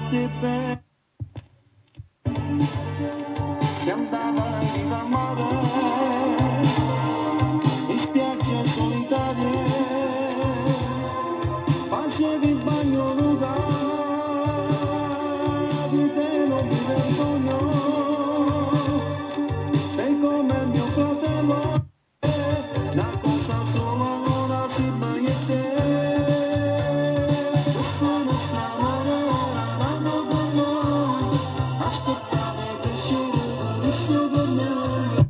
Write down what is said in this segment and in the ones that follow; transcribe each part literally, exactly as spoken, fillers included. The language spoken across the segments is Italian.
che bello che andava in mare in spiagge solitarie facevi il bagno nuda di te non mi vergogno sei come il mio fratello la cosa sola ora si mai e te io sono strano ora l'anno con noi aspettare che scende visto per noi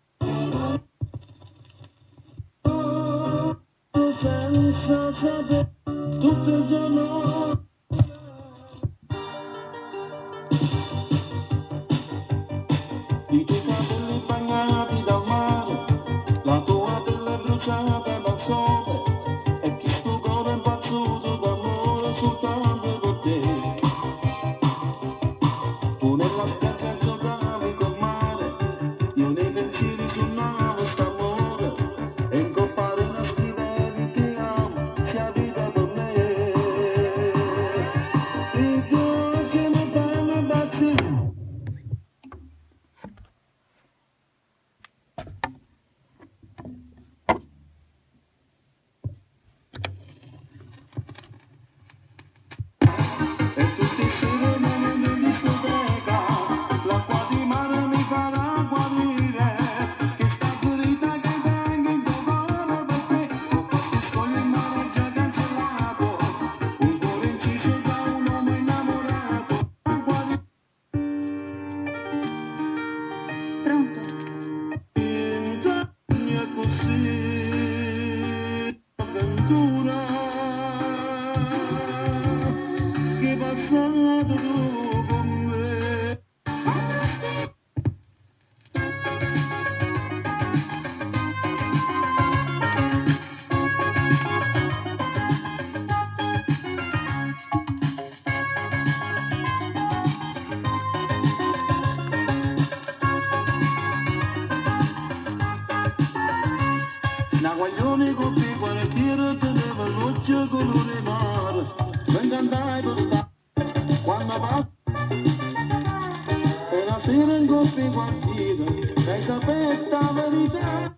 senza sapere tutto il giorno i tuoi capelli bagnati dal mare la tua pelle bruciata dal sole e chi sto cuore impazzuto d'amore soltanto con te tu nella spiaggia giocavi col mare io nei pensieri sul nave st'amore e in comparena scrivevi ti amo sia vita per me e tu che mi fanno battere e tutti i sereni in discoteca l'acqua di mare mi farà guarire che sta ferita che tengo in cuore per te ho fatto scogli il mare già cancellato un cuore inciso da un uomo innamorato acqua di Pronto? mia così avventura che passato tu con me una guaglione con te quartiere teneva l'occhio colore mare venga andai per stare quando va e la sera in coppia quartiere hai saputo la verità